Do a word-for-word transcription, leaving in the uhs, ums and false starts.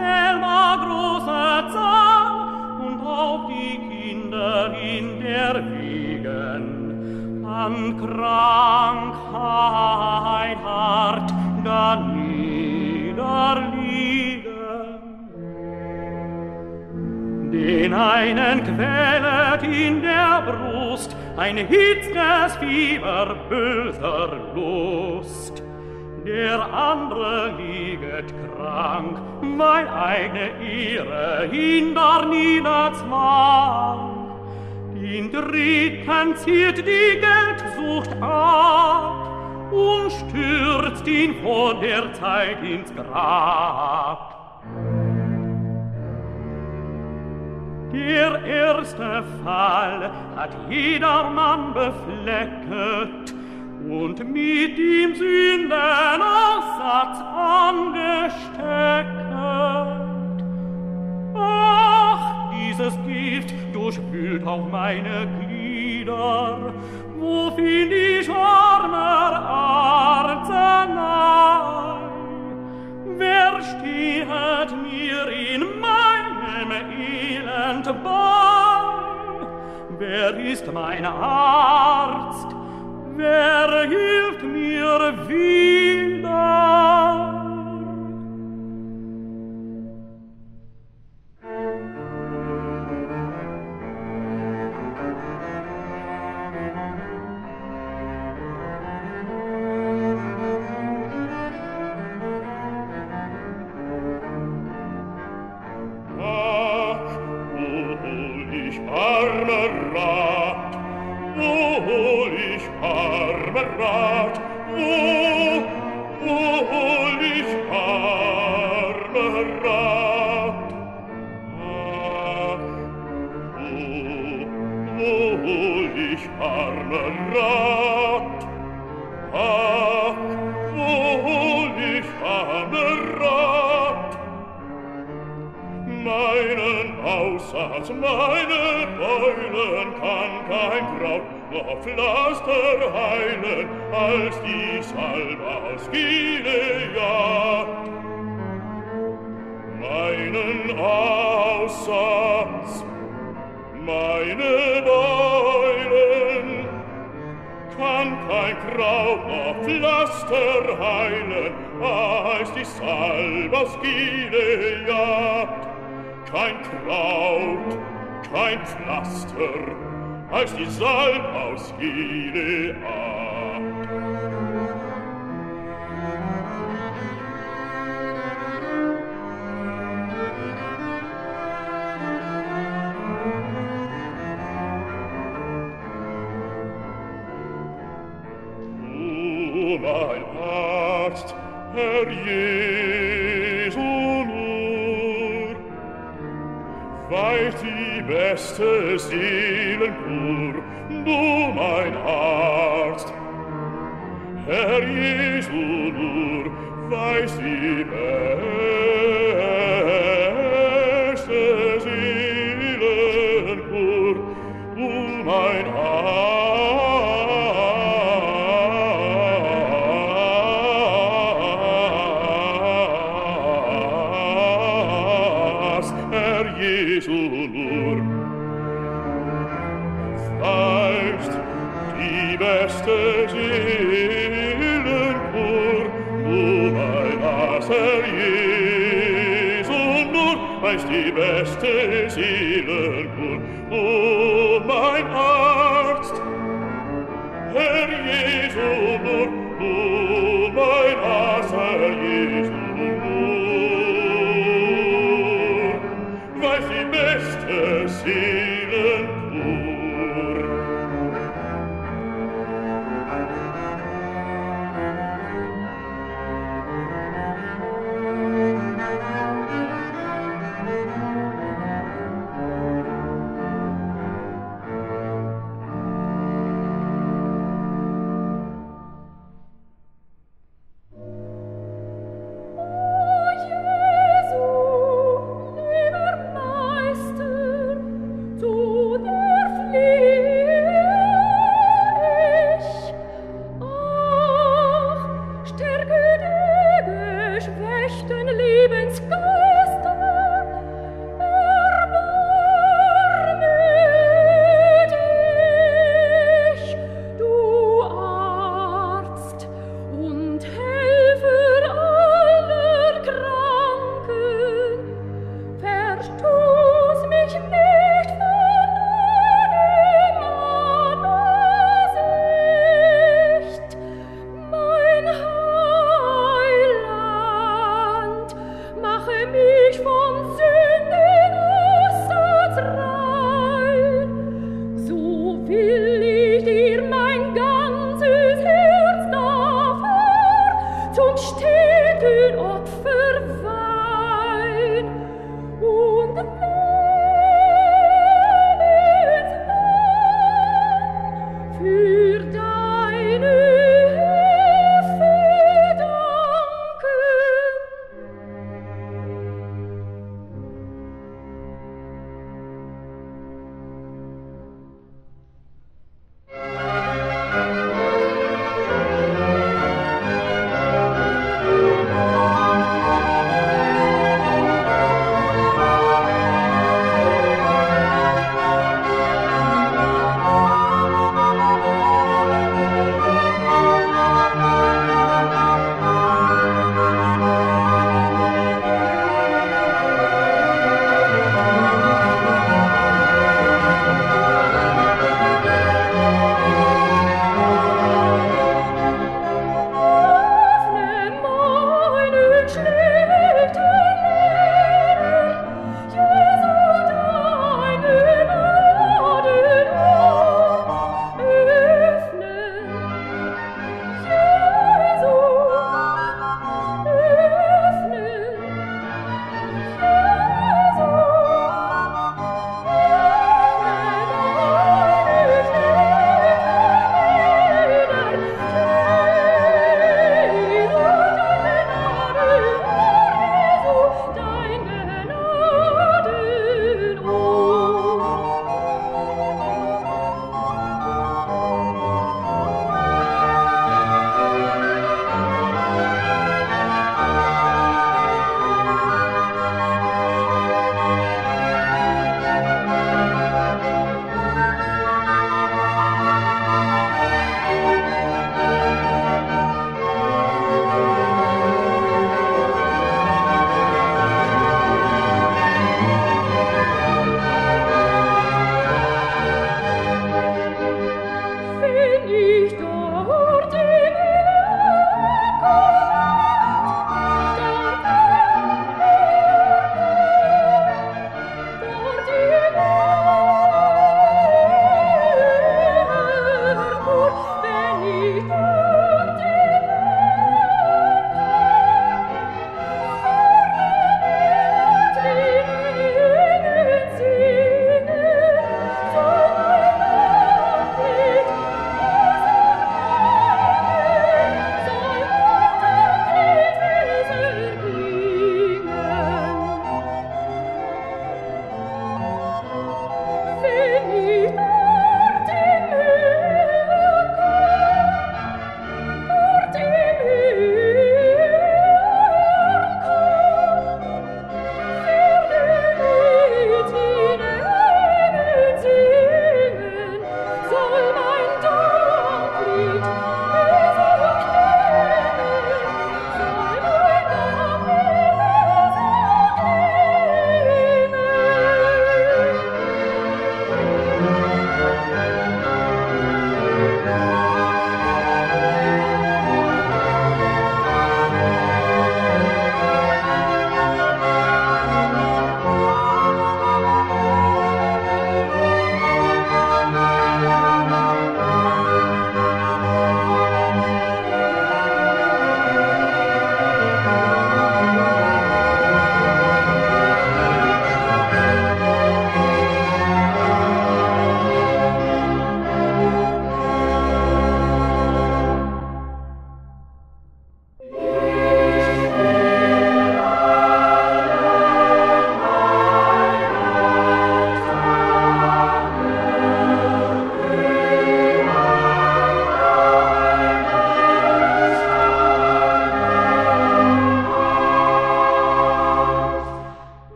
selber große Zahl und auch die Kinder in der Wiegen an Krankheit hart da niederliegen. Den einen quälet in der Brust ein hitzges Fieber böser Lust. Der andere lieget krank, weil eine Ehre ihn da niederzwang. Den dritten zieht die Geldsucht ab und stürzt ihn vor der Zeit ins Grab. Der erste Fall hat jedermann beflecket und mit ihm Sündenaussatz angestecket. Ach, dieses Gift durchwühlt auch meine Glieder, wo find ich armer Arznei? Wer stehet mir in meinem Elend bei? Wer ist mein Arzt? Wer hilft mir wieder? Rat, wo, wo hol ich armer Rat? Ach, wo, wo hol ich armer Rat? Ach, wo hol ich armer Rat? Meinen Aussatz, meine Beulen kann kein Kraut noch Pflaster heilen, als die Salbe aus Gilead. Meinen Aussatz, meine Beulen, kann kein Kraut noch Pflaster heilen, als die Salbe aus Gilead. Kein Kraut, kein Pflaster, als die Salb aus Gilead. Du, mein Arzt, Herr Jesu nur, weicht die beste Seelenkur, du mein Arzt. Herr Jesu nur, weicht die beste Seelenkur, du mein Arzt. Herr Jesu nur, weicht die beste Seelenkur, du mein Arzt, Herr Jesu nur, weicht die beste Seelenkur, du mein Arzt, Herr Jesu nur,